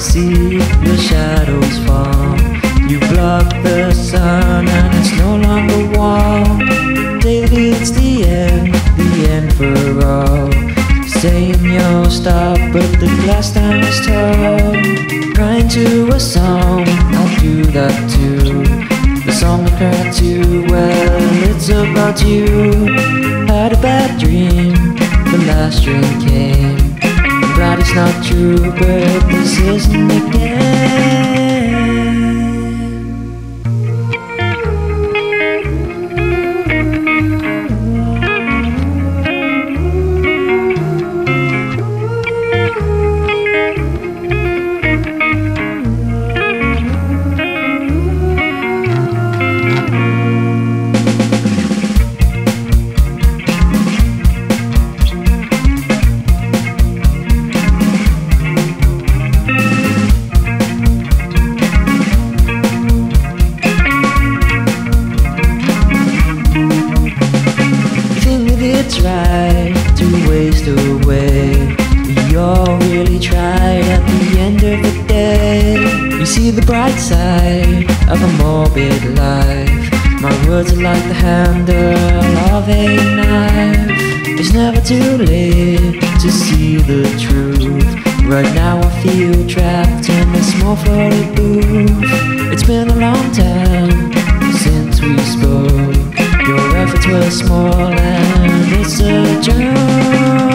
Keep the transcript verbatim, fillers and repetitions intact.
see your shadows fall. You block the sun and it's no longer warm. Daily it's the end, the end for all. Saying you'll stop, but the last time is tough. Crying to a song, I'll do that too. The song I cry to, well, it's about you. Had a bad dream, the last dream came. I'm glad it's not true, but this isn't the game. It's right to waste away. We all really tried at the end of the day. You see the bright side of a morbid life. My words are like the handle of a knife. It's never too late to see the truth. Right now I feel trapped in a small flooded booth. It's been a long time since we spoke. Your efforts were small and it's a joke.